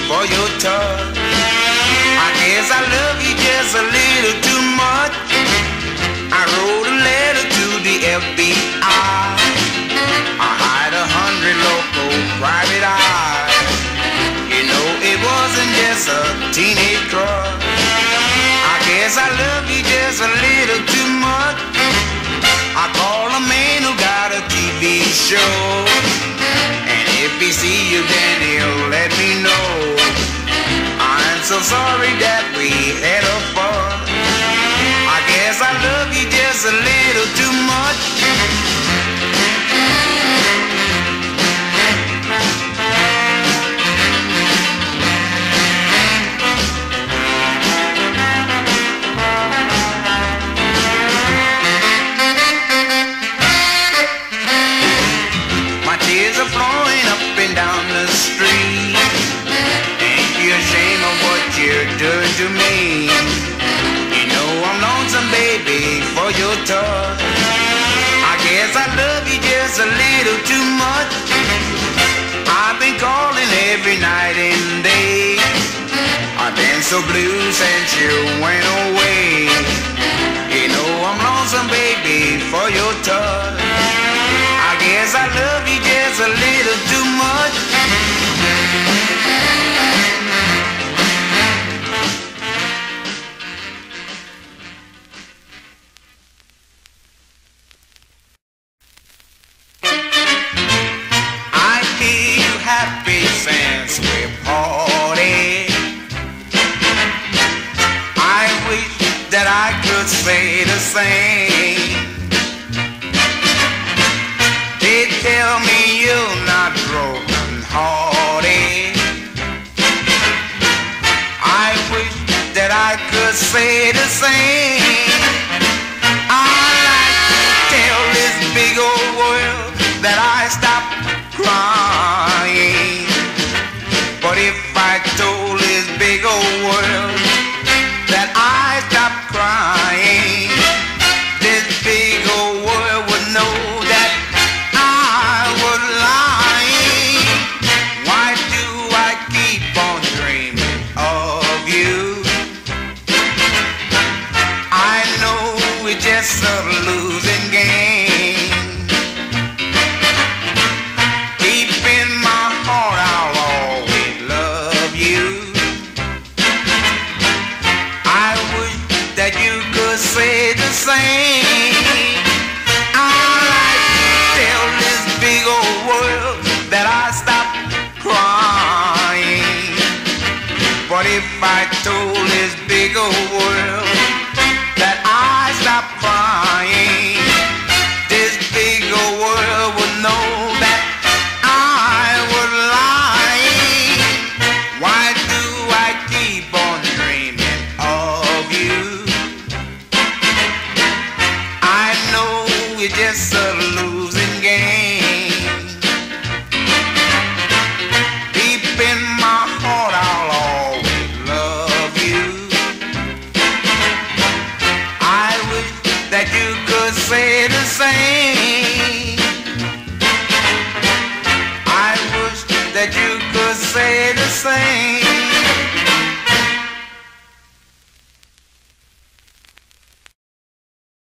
for your touch. I guess I love you just a little too much. I wrote a letter to the FBI. I hired 100 local private eyes. You know it wasn't just a teenage crush. I guess I love you just a little too much. I call a man who got a TV show, and if he see you then he'll let me know. I'm so sorry that we had a fuss. I guess I love you just a little too much. Tears are flowing up and down the street. Ain't you ashamed of what you're doing to me? You know I'm lonesome, baby, for your touch. I guess I love you just a little too much. I've been calling every night and day. I've been so blue since you went away. You know I'm lonesome, baby, for your touch. I guess I love you just a little too much. I hear you happy since we parted. I wish that I could say the same. They tell me you're not broken hearted. I wish that I could say the same. I like to tell this big old world that I stopped crying. But if I told this big old world that I stopped crying, this big old world would know that I was lying. Why do I keep on dreaming of you? I know it's just a losing game. Deep in my heart I'll always love you. I wish that you could say the same. I like to tell this big old world that I stopped crying. But if I told this big old world that I stopped crying,